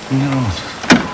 Non.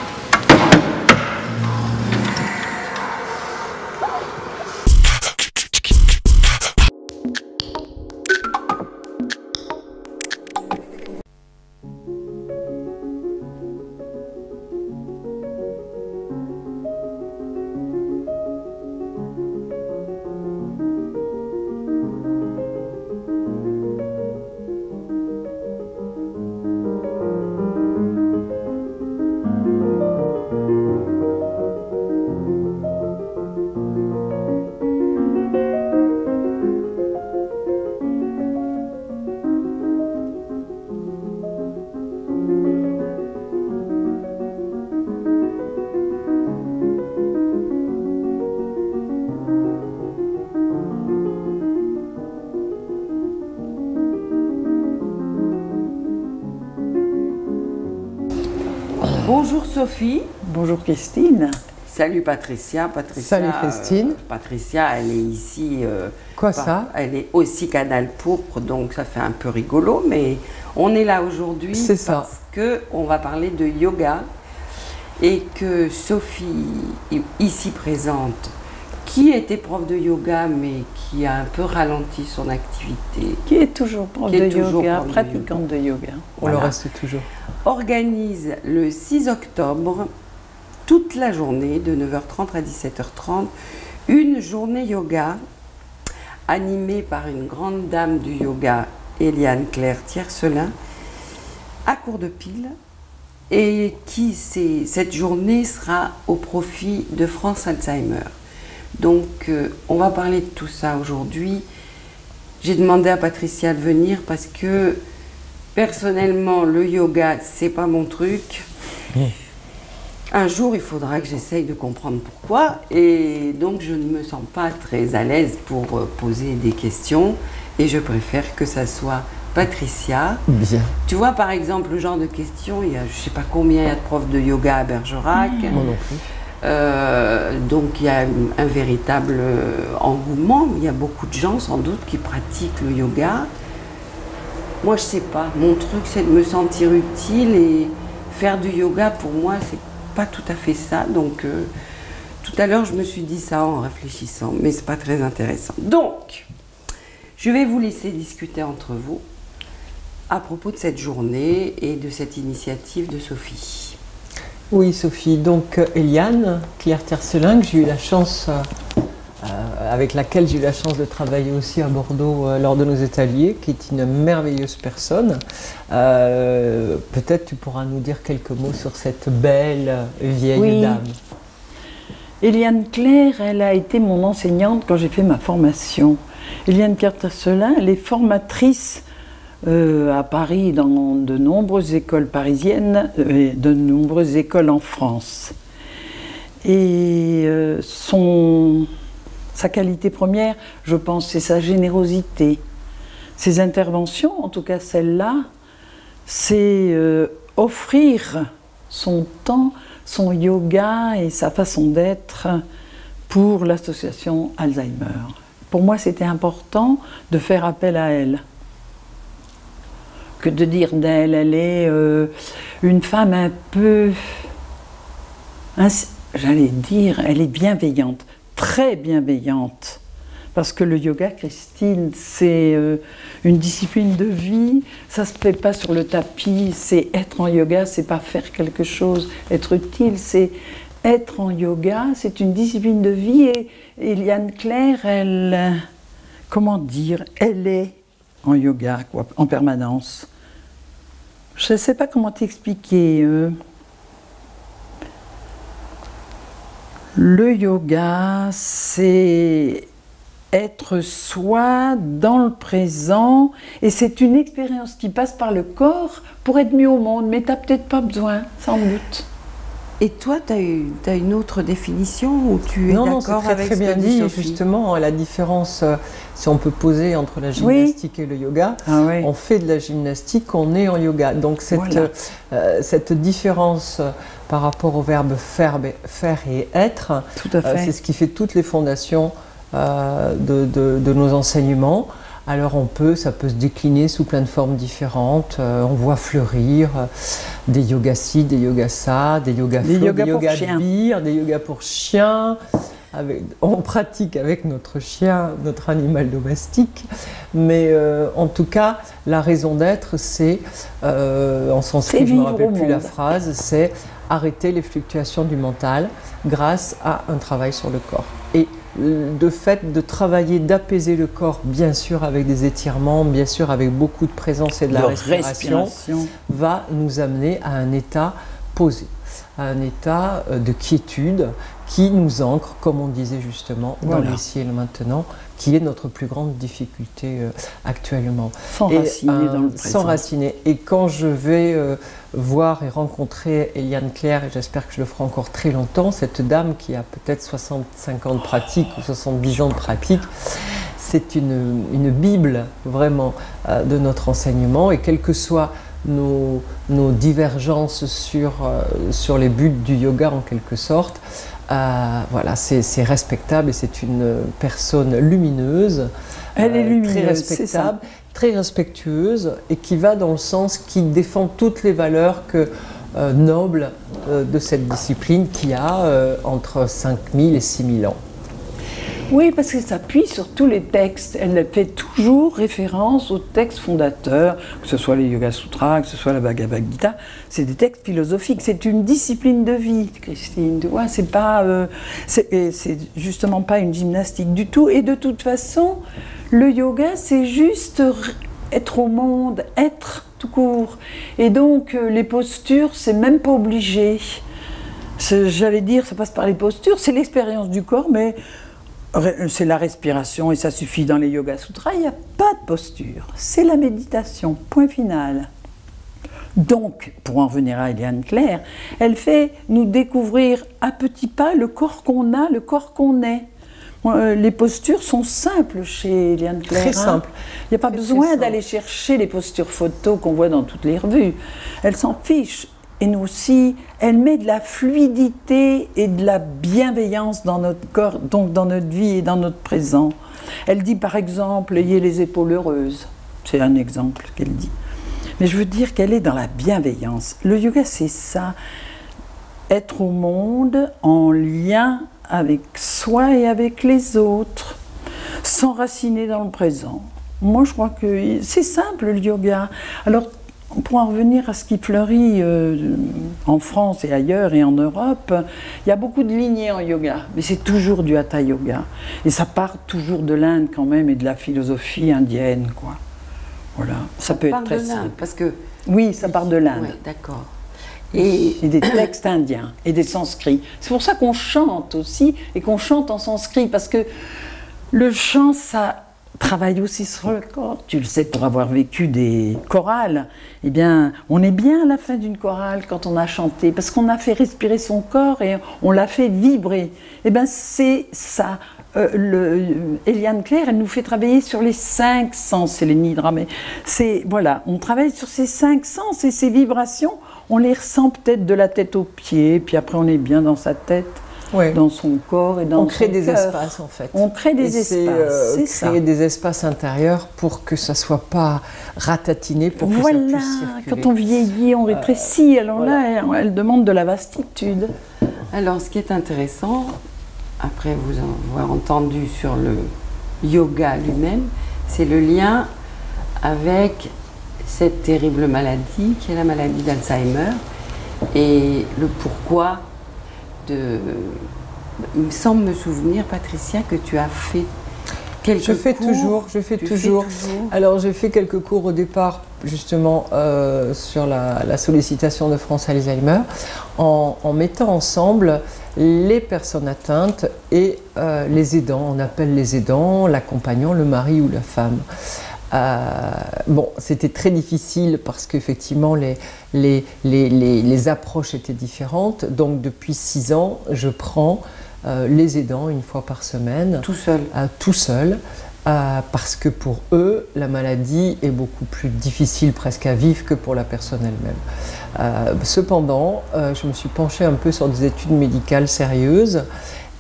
Bonjour Sophie. Bonjour Christine. Salut Patricia. Salut Christine. Patricia, elle est ici. Quoi ça? Elle est aussi Canal Pourpre, donc ça fait un peu rigolo, mais on est là aujourd'hui parce qu'on va parler de yoga et que Sophie, ici présente, qui était prof de yoga mais qui a un peu ralenti son activité. Qui est toujours prof de yoga, pratiquante de yoga. On le reste toujours. Organise le 6 octobre, toute la journée, de 9h30 à 17h30, une journée yoga animée par une grande dame du yoga, Eliane Claire Tiercelin, à Cours-de-Pile, et cette journée sera au profit de France Alzheimer. Donc, on va parler de tout ça aujourd'hui. J'ai demandé à Patricia de venir parce que, personnellement, le yoga, c'est pas mon truc. Un jour, il faudra que j'essaye de comprendre pourquoi. Et donc, je ne me sens pas très à l'aise pour poser des questions. Et je préfère que ça soit Patricia. Bien. Tu vois, par exemple, le genre de questions, je ne sais pas combien il y a de profs de yoga à Bergerac. Moi non plus. Donc il y a un véritable engouement, il y a beaucoup de gens sans doute qui pratiquent le yoga. Moi je sais pas, mon truc c'est de me sentir utile et faire du yoga pour moi c'est pas tout à fait ça. Donc tout à l'heure je me suis dit ça en réfléchissant, mais c'est pas très intéressant. Donc je vais vous laisser discuter entre vous à propos de cette journée et de cette initiative de Sophie. Oui Sophie, donc Eliane Claire Tiercelin, que j'ai eu la chance, avec laquelle j'ai eu la chance de travailler aussi à Bordeaux lors de nos ateliers, qui est une merveilleuse personne. Peut-être tu pourras nous dire quelques mots sur cette belle vieille dame. Eliane Claire, elle a été mon enseignante quand j'ai fait ma formation. Eliane Claire Tiercelin, elle est formatrice à Paris, dans de nombreuses écoles parisiennes, de nombreuses écoles en France. Et sa qualité première, je pense, c'est sa générosité. Ses interventions, en tout cas celle-là, c'est offrir son temps, son yoga et sa façon d'être pour l'association Alzheimer. Pour moi, c'était important de faire appel à elle. Que de dire d'elle, elle est une femme un peu, j'allais dire, elle est bienveillante, très bienveillante. Parce que le yoga, Christine, c'est une discipline de vie, ça ne se fait pas sur le tapis, c'est être en yoga, c'est pas faire quelque chose, être utile, c'est être en yoga, c'est une discipline de vie. Et Eliane Claire, elle, comment dire, elle est en yoga, quoi, en permanence. Je ne sais pas comment t'expliquer. Le yoga, c'est être soi dans le présent et c'est une expérience qui passe par le corps pour être mieux au monde, mais tu n'as peut-être pas besoin, sans doute. Et toi, tu as une autre définition ou tu es d'accord avec très ce bien que dit dit, Sophie? justement, la différence, si on peut poser entre la gymnastique et le yoga, on fait de la gymnastique, on est en yoga. Donc cette différence par rapport au verbe faire et être, c'est ce qui fait toutes les fondations de nos enseignements. Alors ça peut se décliner sous plein de formes différentes. On voit fleurir des yogacides, des yogasas, des yoga flow, des yoga beer, des yogas pour chiens. On pratique avec notre chien, notre animal domestique, mais en tout cas, la raison d'être, c'est, en sanskrit, je ne me rappelle plus la phrase, c'est arrêter les fluctuations du mental grâce à un travail sur le corps. Et de fait de travailler, d'apaiser le corps, bien sûr avec des étirements, bien sûr avec beaucoup de présence et de la respiration, va nous amener à un état posé, à un état de quiétude qui nous ancre, comme on disait justement, dans l'ici et le maintenant, qui est notre plus grande difficulté actuellement. S'enraciner dans le présent. S'enraciner. Et quand je vais voir et rencontrer Eliane Claire, et j'espère que je le ferai encore très longtemps, cette dame qui a peut-être 65 ans de pratique ou 70 ans de pratique, c'est une bible vraiment de notre enseignement, et quel que soit nos divergences sur les buts du yoga en quelque sorte, voilà, c'est respectable et c'est une personne lumineuse, elle est lumineuse, très respectable, très respectueuse et qui va dans le sens qui défend toutes les valeurs nobles de cette discipline qui a entre 5000 et 6000 ans. Oui, parce qu'elle s'appuie sur tous les textes. Elle fait toujours référence aux textes fondateurs, que ce soit les Yoga Sutras, que ce soit la Bhagavad Gita. C'est des textes philosophiques. C'est une discipline de vie, Christine. Tu vois, c'est justement pas une gymnastique du tout. Et de toute façon, le yoga, c'est juste être au monde, être tout court. Et donc, les postures, c'est même pas obligé. J'allais dire, ça passe par les postures. C'est l'expérience du corps, mais c'est la respiration et ça suffit dans les Yoga Sutras, il n'y a pas de posture, c'est la méditation, point final. Donc, pour en revenir à Eliane Claire, elle fait nous découvrir à petits pas le corps qu'on a, le corps qu'on est. Les postures sont simples chez Eliane Claire. Très simples. Il n'y a pas besoin d'aller chercher les postures photos qu'on voit dans toutes les revues. Elle s'en fiche. Et nous aussi, elle met de la fluidité et de la bienveillance dans notre corps, donc dans notre vie et dans notre présent. Elle dit par exemple, ayez les épaules heureuses. C'est un exemple qu'elle dit. Mais je veux dire qu'elle est dans la bienveillance. Le yoga, c'est ça. Être au monde en lien avec soi et avec les autres. S'enraciner dans le présent. Moi, je crois que c'est simple, le yoga. Alors, pour en revenir à ce qui fleurit en France et ailleurs et en Europe, il y a beaucoup de lignées en yoga, mais c'est toujours du hatha yoga. Et ça part toujours de l'Inde quand même et de la philosophie indienne, quoi. Voilà, ça peut être très simple. Parce que oui, ça part de l'Inde. Ouais, d'accord. Et des textes indiens et des sanscrits. C'est pour ça qu'on chante aussi et qu'on chante en sanskrit, parce que le chant, ça travaille aussi sur le corps. Tu le sais pour avoir vécu des chorales. Eh bien, on est bien à la fin d'une chorale quand on a chanté, parce qu'on a fait respirer son corps et on l'a fait vibrer. Eh bien, c'est ça. Eliane Claire, elle nous fait travailler sur les 5 sens, c'est les nidras, mais voilà, on travaille sur ces 5 sens et ces vibrations, on les ressent peut-être de la tête aux pieds, puis après on est bien dans sa tête. Ouais. Dans son corps et dans son cœur. On crée des espaces en fait. On crée des espaces, c'est ça. Créer des espaces intérieurs pour que ça ne soit pas ratatiné, pour que ça puisse circuler. Quand on vieillit, on rétrécit, alors là, elle demande de la vastitude. Alors ce qui est intéressant, après vous avoir entendu sur le yoga lui-même, c'est le lien avec cette terrible maladie qui est la maladie d'Alzheimer et le pourquoi il me semble me souvenir, Patricia, que tu as fait quelques cours. Je fais toujours. Alors j'ai fait quelques cours au départ, justement, sur la sollicitation de France Alzheimer, en mettant ensemble les personnes atteintes et les aidants. On appelle les aidants l'accompagnant, le mari ou la femme. Bon, c'était très difficile parce qu'effectivement les approches étaient différentes. Donc depuis 6 ans, je prends les aidants une fois par semaine. Tout seul. Tout seul. Parce que pour eux, la maladie est beaucoup plus difficile presque à vivre que pour la personne elle-même. Cependant, je me suis penchée un peu sur des études médicales sérieuses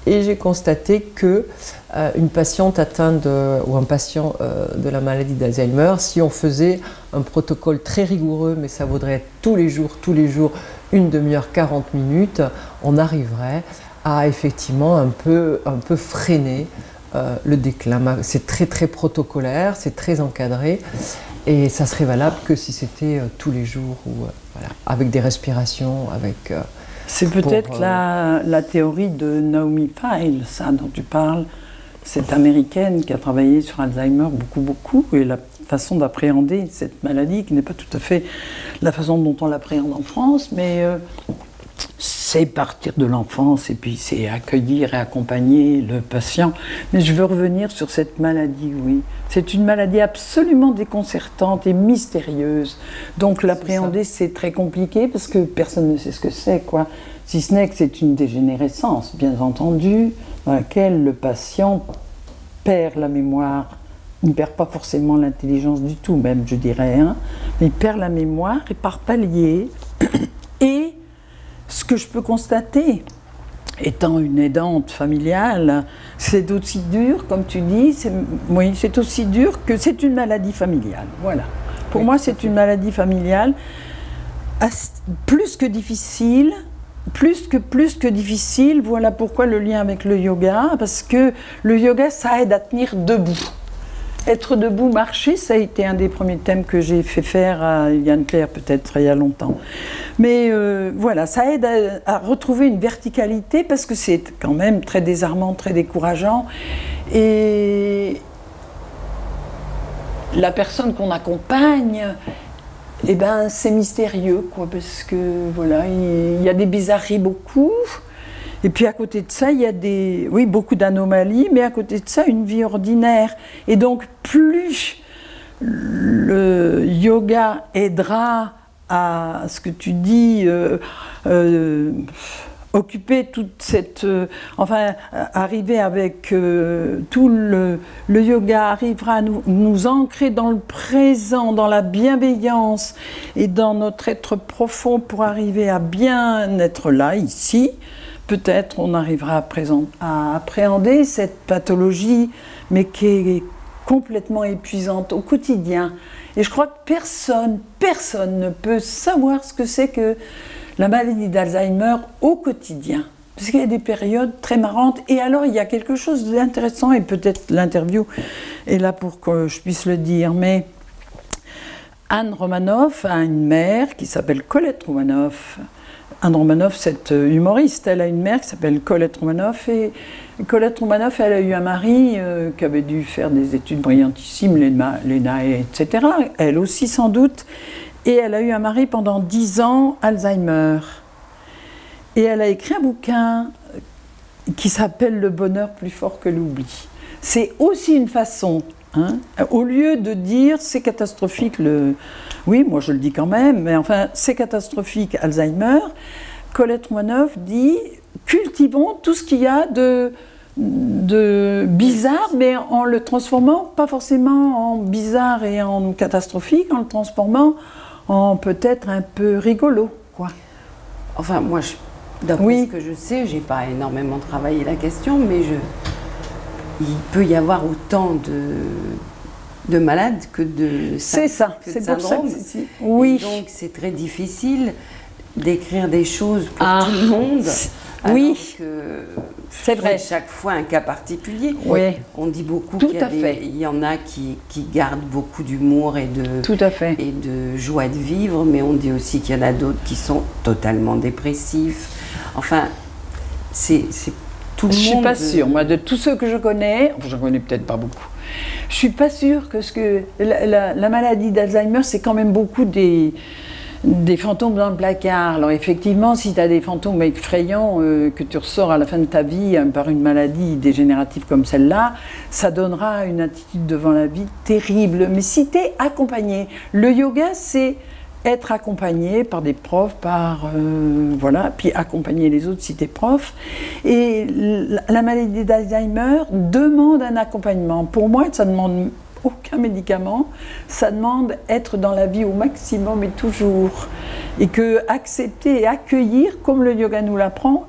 Et j'ai constaté que une patiente atteinte ou un patient de la maladie d'Alzheimer, si on faisait un protocole très rigoureux, mais ça vaudrait être tous les jours, une demi-heure, 40 minutes, on arriverait à effectivement un peu freiner le déclin. C'est très très protocolaire, c'est très encadré, et ça serait valable que si c'était tous les jours, ou voilà, avec des respirations, avec... C'est peut-être la théorie de Naomi Feil, ça dont tu parles, cette américaine qui a travaillé sur Alzheimer beaucoup, et la façon d'appréhender cette maladie, qui n'est pas tout à fait la façon dont on l'appréhende en France, mais c'est partir de l'enfance et puis c'est accueillir et accompagner le patient. Mais je veux revenir sur cette maladie, oui. C'est une maladie absolument déconcertante et mystérieuse. Donc l'appréhender, c'est très compliqué parce que personne ne sait ce que c'est, quoi. Si ce n'est que c'est une dégénérescence, bien entendu, dans laquelle le patient perd la mémoire. Il ne perd pas forcément l'intelligence du tout, même, je dirais, hein. Mais il perd la mémoire et par palier. Et ce que je peux constater, étant une aidante familiale, c'est aussi dur, comme tu dis, c'est aussi dur que c'est une maladie familiale. Voilà. Pour moi, c'est une maladie familiale plus que difficile. Plus que difficile, voilà pourquoi le lien avec le yoga, parce que le yoga, ça aide à tenir debout. Être debout, marcher, ça a été un des premiers thèmes que j'ai fait faire à Yann Claire, peut-être il y a longtemps. Mais voilà, ça aide à retrouver une verticalité, parce que c'est quand même très désarmant, très décourageant. Et la personne qu'on accompagne, eh ben, c'est mystérieux, quoi, parce que voilà, il y a des bizarreries beaucoup. Et puis à côté de ça, il y a beaucoup d'anomalies, mais à côté de ça, une vie ordinaire. Et donc, plus le yoga aidera à ce que tu dis, occuper toute cette... arriver avec tout le yoga, arrivera à nous ancrer dans le présent, dans la bienveillance et dans notre être profond pour arriver à bien être là, ici. Peut-être on arrivera à appréhender cette pathologie, mais qui est complètement épuisante au quotidien. Et je crois que personne ne peut savoir ce que c'est que la maladie d'Alzheimer au quotidien. Parce qu'il y a des périodes très marrantes. Et alors, il y a quelque chose d'intéressant, et peut-être l'interview est là pour que je puisse le dire, mais Anne Romanoff a une mère qui s'appelle Colette Romanoff. Anne Romanoff, cette humoriste, elle a une mère qui s'appelle Colette Romanoff, et Colette Romanoff, elle a eu un mari qui avait dû faire des études brillantissimes, l'ENA, etc., elle aussi sans doute, et elle a eu un mari pendant 10 ans, Alzheimer. Et elle a écrit un bouquin qui s'appelle « Le bonheur plus fort que l'oubli ». C'est aussi une façon, hein, au lieu de dire « c'est catastrophique », oui, moi je le dis quand même, mais enfin, c'est catastrophique Alzheimer, Colette Romanoff dit « cultivons tout ce qu'il y a de bizarre, mais en le transformant, pas forcément en bizarre et en catastrophique, en le transformant en peut-être un peu rigolo, quoi. » Enfin, moi, d'après ce que je sais, j'ai pas énormément travaillé la question, mais il peut y avoir autant de malades que de c'est ça, c'est pour ça que oui. Et donc c'est très difficile d'écrire des choses pour tout le monde. Oui, c'est vrai. Chaque fois un cas particulier. Oui. On dit beaucoup qu'il y en a qui gardent beaucoup d'humour et de joie de vivre, mais on dit aussi qu'il y en a d'autres qui sont totalement dépressifs. Enfin, c'est tout le monde. Je suis pas sûre, moi, de tous ceux que je connais, enfin, j'en connais peut-être pas beaucoup. Je suis pas sûre que la maladie d'Alzheimer, c'est quand même beaucoup des fantômes dans le placard. Alors effectivement, si tu as des fantômes effrayants que tu ressors à la fin de ta vie par une maladie dégénérative comme celle-là, ça donnera une attitude devant la vie terrible. Mais si tu es accompagné, le yoga, c'est être accompagné par des profs, voilà, puis accompagner les autres si tu es prof. Et la maladie d'Alzheimer demande un accompagnement. Pour moi, ça demande aucun médicament, ça demande être dans la vie au maximum et toujours. Et que accepter et accueillir, comme le yoga nous l'apprend,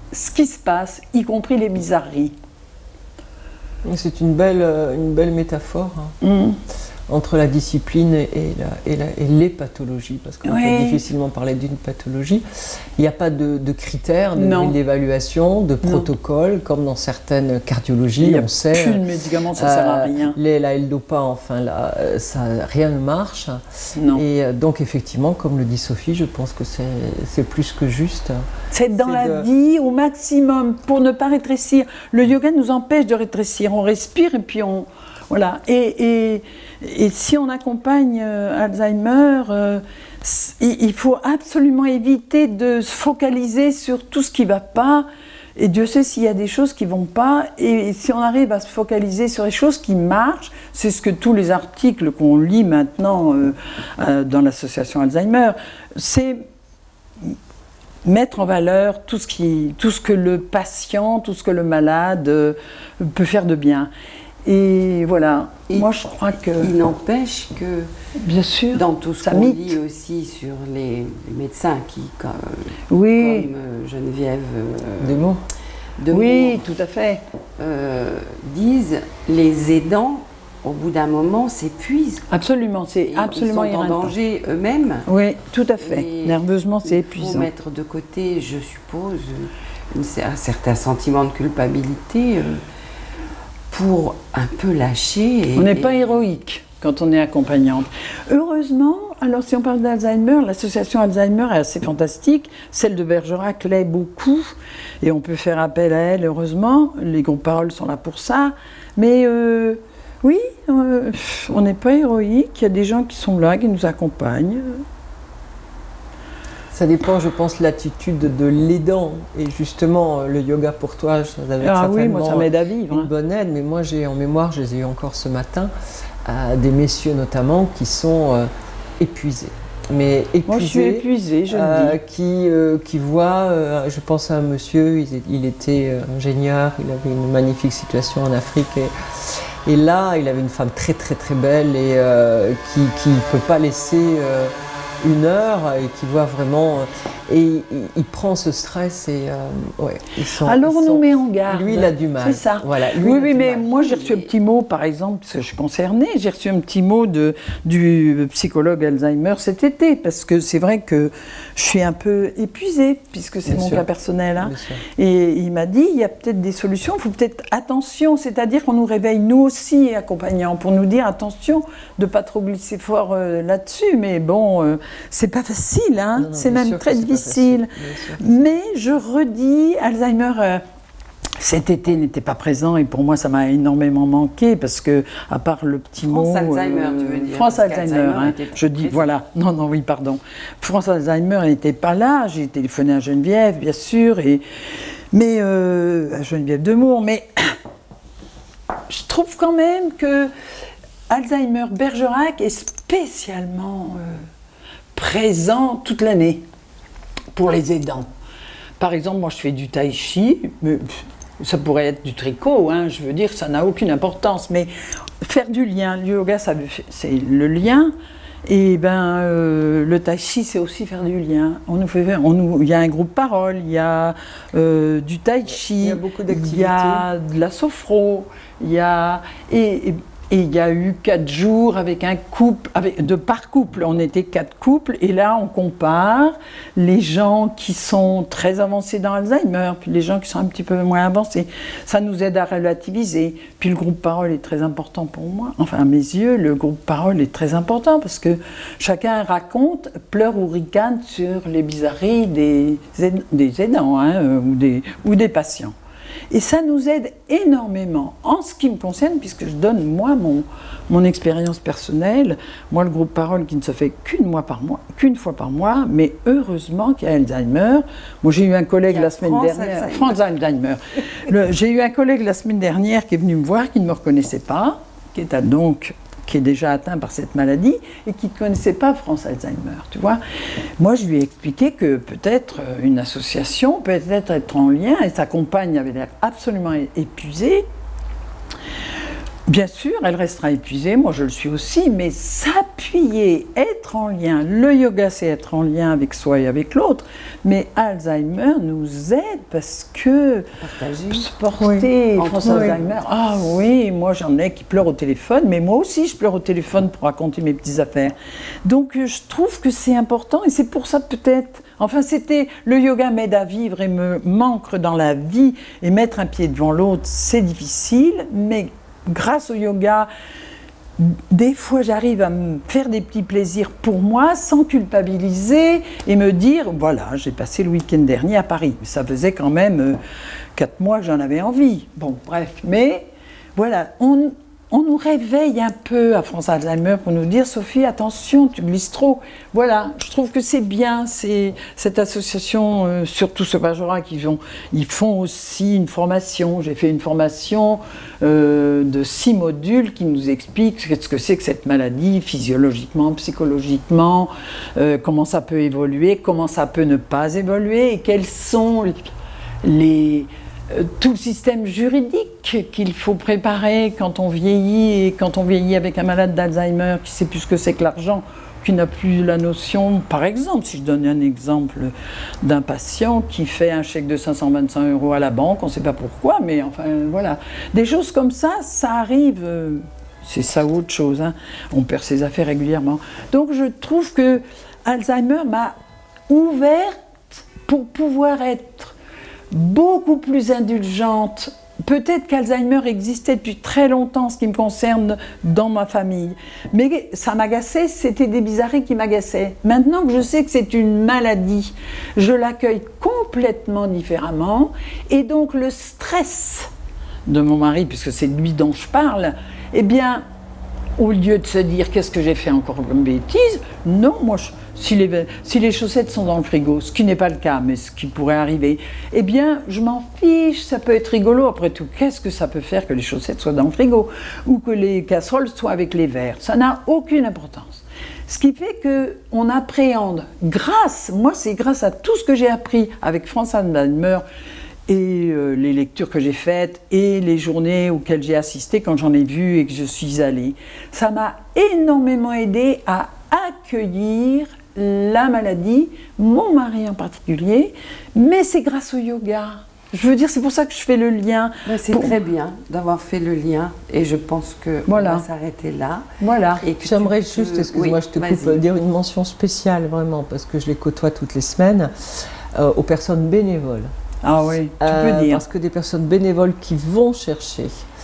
ce qui se passe, y compris les bizarreries. C'est une belle métaphore entre la discipline et les pathologies, parce qu'on peut difficilement parler d'une pathologie. Il n'y a pas de critères, d'évaluation, de protocole, comme dans certaines cardiologies. On sait. Plus de médicaments, ça ne sert à rien. La L-Dopa, enfin, là, rien ne marche. Non. Et donc, effectivement, comme le dit Sophie, je pense que c'est plus que juste. C'est dans la vie au maximum pour ne pas rétrécir. Le yoga nous empêche de rétrécir. On respire et puis on. Voilà. Et si on accompagne Alzheimer, il faut absolument éviter de se focaliser sur tout ce qui ne va pas. Et Dieu sait s'il y a des choses qui ne vont pas. Et si on arrive à se focaliser sur les choses qui marchent, c'est ce que tous les articles qu'on lit maintenant dans l'association Alzheimer, c'est mettre en valeur tout ce que le patient, tout ce que le malade peut faire de bien. Et voilà, moi je crois que... Il n'empêche que, bien sûr, dans tout ce qu'on lit aussi sur les médecins qui, comme Geneviève Demour, tout à fait, disent les aidants, au bout d'un moment, s'épuisent. Absolument, c'est absolument irritant. Ils sont en danger eux-mêmes. Oui, tout à fait. Nerveusement, c'est épuisant. Il faut mettre de côté, je suppose, un certain sentiment de culpabilité pour un peu lâcher. On n'est pas héroïque quand on est accompagnante. Heureusement, alors si on parle d'Alzheimer, l'association Alzheimer est assez fantastique. Celle de Bergerac l'est beaucoup. Et on peut faire appel à elle, heureusement. Les groupes paroles sont là pour ça. Mais... oui, on n'est pas héroïque, il y a des gens qui sont là, qui nous accompagnent. Ça dépend, je pense, de l'attitude de l'aidant. Et justement, le yoga pour toi, ça va être certainement moi, ça m'aide à vivre, une bonne aide. Mais moi, j'ai en mémoire, je les ai eu encore ce matin, des messieurs notamment qui sont épuisés. Mais épuisés, moi, je suis épuisée, je le dis. Qui voient, je pense à un monsieur, il était ingénieur, il avait une magnifique situation en Afrique. Et là, il avait une femme très très très belle et qui ne peut pas laisser une heure et qui voit vraiment... et il prend ce stress et... Alors on nous met en garde. Lui, il a du mal. C'est ça. Voilà, oui, mais moi j'ai reçu un petit mot, par exemple, parce que je suis concernée, j'ai reçu un petit mot du psychologue Alzheimer cet été, parce que c'est vrai que je suis un peu épuisée, puisque c'est mon cas personnel. Hein. Et il m'a dit, il y a peut-être des solutions, il faut peut-être attention, c'est-à-dire qu'on nous réveille nous aussi accompagnants, pour nous dire attention de ne pas trop glisser fort là-dessus, mais bon, c'est pas facile, hein. C'est même très difficile. Mais je redis, Alzheimer... cet été n'était pas présent et pour moi ça m'a énormément manqué parce que, à part le petit mot... Alzheimer, tu veux dire. France Alzheimer, hein, je dis, voilà. Non, oui, pardon. France Alzheimer n'était pas là, j'ai téléphoné à Geneviève, bien sûr, mais à Geneviève Demour, mais je trouve quand même que Alzheimer Bergerac est spécialement présent toute l'année pour les aidants. Par exemple, moi je fais du tai chi, mais ça pourrait être du tricot, hein, je veux dire, ça n'a aucune importance, mais faire du lien, le yoga c'est le lien, et le tai chi c'est aussi faire du lien. Il y a un groupe parole, il y a du tai chi, il y a beaucoup d'activités, il y a de la sophro, il y a... Et il y a eu 4 jours avec un couple, par couple, on était 4 couples, et là on compare les gens qui sont très avancés dans Alzheimer, puis les gens qui sont un petit peu moins avancés. Ça nous aide à relativiser. Puis le groupe parole est très important pour moi, enfin à mes yeux, le groupe parole est très important parce que chacun raconte, pleure ou ricane sur les bizarreries des aidants hein, ou des patients. Et ça nous aide énormément, en ce qui me concerne, puisque je donne moi mon expérience personnelle. Moi, le groupe parole qui ne se fait qu'une fois par mois, mais heureusement qu'il y a Alzheimer. Moi, j'ai eu un collègue la semaine dernière, France Alzheimer. J'ai eu un collègue la semaine dernière qui est venu me voir, qui ne me reconnaissait pas, qui est déjà atteint par cette maladie et qui ne connaissait pas France Alzheimer, tu vois. Moi, je lui ai expliqué que peut-être une association peut être en lien, et sa compagne avait l'air absolument épuisée. Bien sûr, elle restera épuisée, moi je le suis aussi, mais s'appuyer, être en lien, le yoga c'est être en lien avec soi et avec l'autre, mais Alzheimer nous aide parce que se porter, François Alzheimer, ah oui, moi j'en ai qui pleurent au téléphone, mais moi aussi je pleure au téléphone pour raconter mes petites affaires. Donc je trouve que c'est important et c'est pour ça peut-être, enfin c'était, le yoga m'aide à vivre et me manque dans la vie et mettre un pied devant l'autre c'est difficile, mais grâce au yoga, des fois j'arrive à me faire des petits plaisirs pour moi sans culpabiliser et me dire voilà, j'ai passé le week-end dernier à Paris. Ça faisait quand même 4 mois que j'en avais envie. Bon, bref, mais voilà, on nous réveille un peu à France Alzheimer pour nous dire Sophie, attention, tu glisses trop. Voilà, je trouve que c'est bien, c'est cette association, surtout ce Bajora, ils font aussi une formation. J'ai fait une formation de 6 modules qui nous expliquent ce que c'est que cette maladie, physiologiquement, psychologiquement, comment ça peut évoluer, comment ça peut ne pas évoluer et quels sont tout le système juridique qu'il faut préparer quand on vieillit et quand on vieillit avec un malade d'Alzheimer qui ne sait plus ce que c'est que l'argent, qui n'a plus la notion, par exemple, si je donne un exemple d'un patient qui fait un chèque de 525 € à la banque, on ne sait pas pourquoi, mais enfin voilà, des choses comme ça arrive, c'est ça ou autre chose, hein. On perd ses affaires régulièrement. Donc je trouve que Alzheimer m'a ouverte pour pouvoir être beaucoup plus indulgente. Peut-être qu'Alzheimer existait depuis très longtemps, ce qui me concerne dans ma famille. Mais ça m'agaçait, c'était des bizarreries qui m'agaçaient. Maintenant que je sais que c'est une maladie, je l'accueille complètement différemment. Et donc le stress de mon mari, puisque c'est lui dont je parle, eh bien, au lieu de se dire qu'est-ce que j'ai fait encore comme bêtise, non, moi si les chaussettes sont dans le frigo, ce qui n'est pas le cas, mais ce qui pourrait arriver, eh bien, je m'en fiche, ça peut être rigolo. Après tout, qu'est-ce que ça peut faire que les chaussettes soient dans le frigo ou que les casseroles soient avec les verres? Ça n'a aucune importance. Ce qui fait qu'on appréhende, moi c'est grâce à tout ce que j'ai appris avec France Alzheimer et les lectures que j'ai faites et les journées auxquelles j'ai assisté quand j'en ai vu et que je suis allée. Ça m'a énormément aidé à accueillir la maladie, mon mari en particulier, mais c'est grâce au yoga. Je veux dire, c'est pour ça que je fais le lien. C'est très bien d'avoir fait le lien et je pense qu'on va s'arrêter là. Voilà. J'aimerais juste, excuse-moi, je te coupe, dire une mention spéciale vraiment, parce que je les côtoie toutes les semaines, aux personnes bénévoles. Ah oui, tu peux dire. Parce que des personnes bénévoles qui vont chercher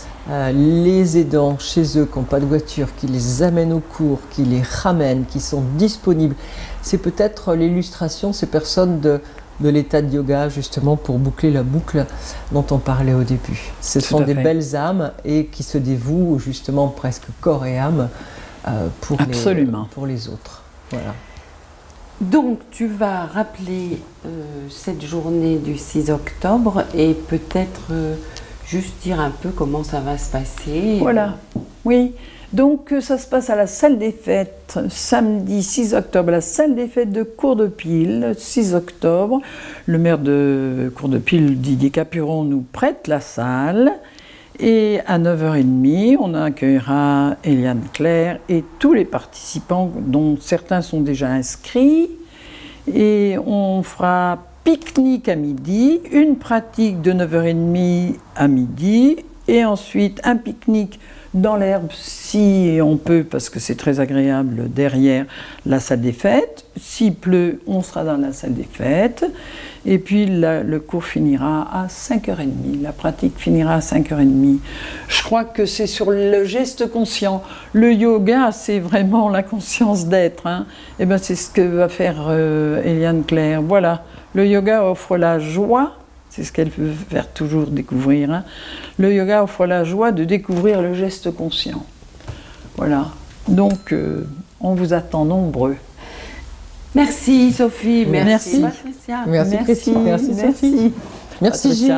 les aidants chez eux, qui n'ont pas de voiture, qui les amènent au cours, qui les ramènent, qui sont disponibles. C'est peut-être l'illustration, ces personnes de l'état de yoga, justement, pour boucler la boucle dont on parlait au début. Ce sont des belles âmes et qui se dévouent, justement, presque corps et âme pour les autres. Voilà. Donc, tu vas rappeler cette journée du 6 octobre et peut-être juste dire un peu comment ça va se passer. Voilà, oui. Donc, ça se passe à la salle des fêtes, samedi 6 octobre, la salle des fêtes de Cours-de-Pile, 6 octobre. Le maire de Cours-de-Pile, Didier Capuron, nous prête la salle. Et à 9h30, on accueillera Eliane Claire et tous les participants, dont certains sont déjà inscrits. Et on fera pique-nique à midi, une pratique de 9h30 à midi, et ensuite un pique-nique dans l'herbe, si on peut, parce que c'est très agréable, derrière la salle des fêtes. S'il pleut, on sera dans la salle des fêtes. Et puis le cours finira à 5h30, la pratique finira à 5h30. Je crois que c'est sur le geste conscient. Le yoga, c'est vraiment la conscience d'être, hein. Et ben c'est ce que va faire Eliane Claire. Voilà, le yoga offre la joie, c'est ce qu'elle veut faire toujours découvrir, hein. Le yoga offre la joie de découvrir le geste conscient. Voilà, donc on vous attend nombreux. Merci Sophie, merci Patricia. Merci Christine, merci Sophie. Merci Gilles.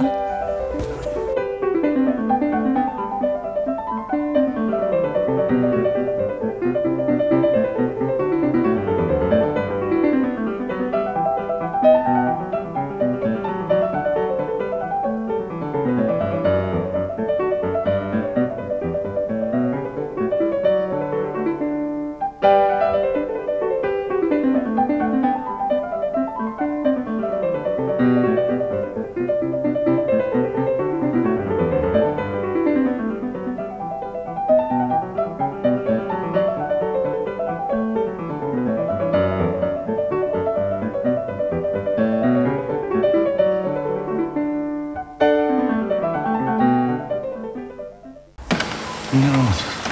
No.